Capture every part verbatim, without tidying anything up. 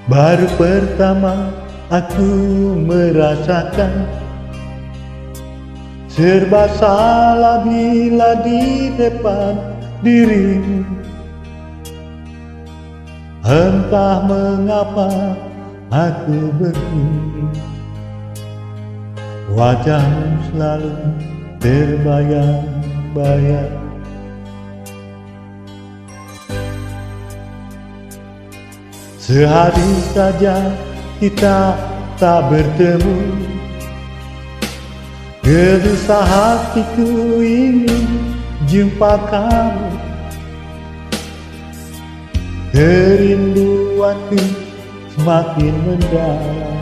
Baru pertama aku merasakan serba salah bila di depan dirimu. Entah mengapa aku begini, wajahmu selalu terbayang-bayang. Sehari saja kita tak bertemu, gelisah hatiku ingin jumpa kamu. Kerinduanku semakin mendalam,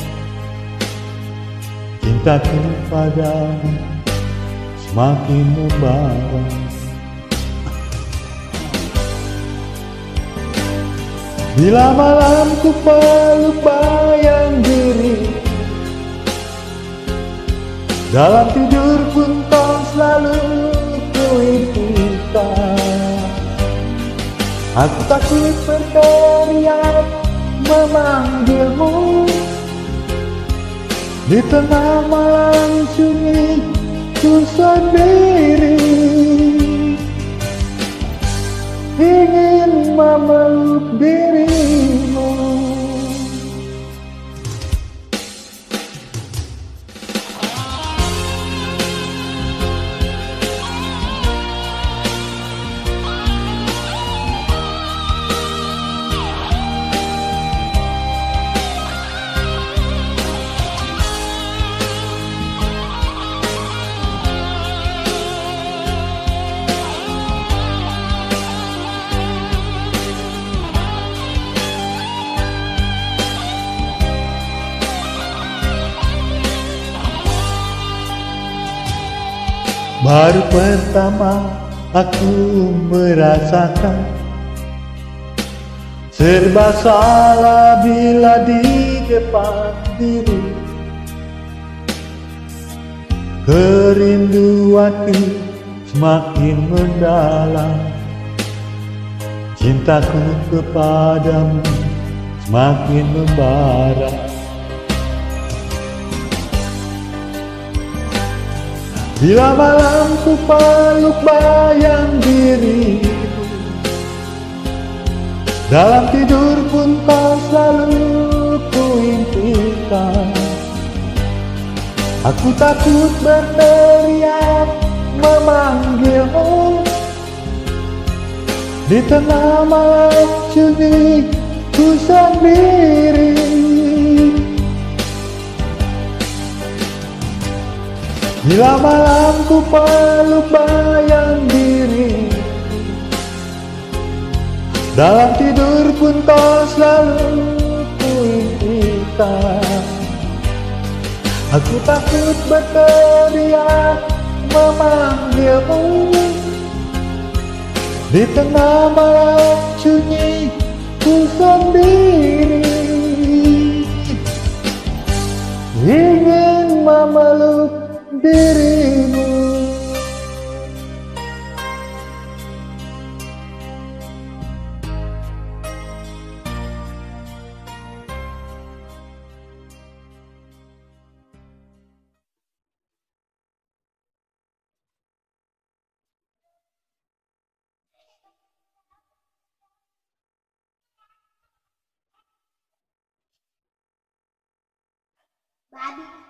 cintaku padamu semakin membara. Bila malam ku peluk bayang diri, dalam tidur pun kau selalu ku impikan. Aku takut berteriak memanggilmu, di tengah malam sunyi ku sendiri, ingin memeluk dirimu. Baru pertama aku merasakan serba salah bila di depan diri. Kerinduanku semakin mendalam, cintaku kepadamu semakin membara. Bila malam ku peluk bayang dirimu, dalam tidur pun kau selalu ku impikan. Aku takut berteriak memanggilmu, di tengah malam sunyi ku sendiri, bila malam ku peluk bayang diri, dalam tidur pun kau selalu ku impikan. Aku takut berteriak memanggilmu, di tengah malam sunyi ku sendiri, ingin memeluk dirimu. Babi.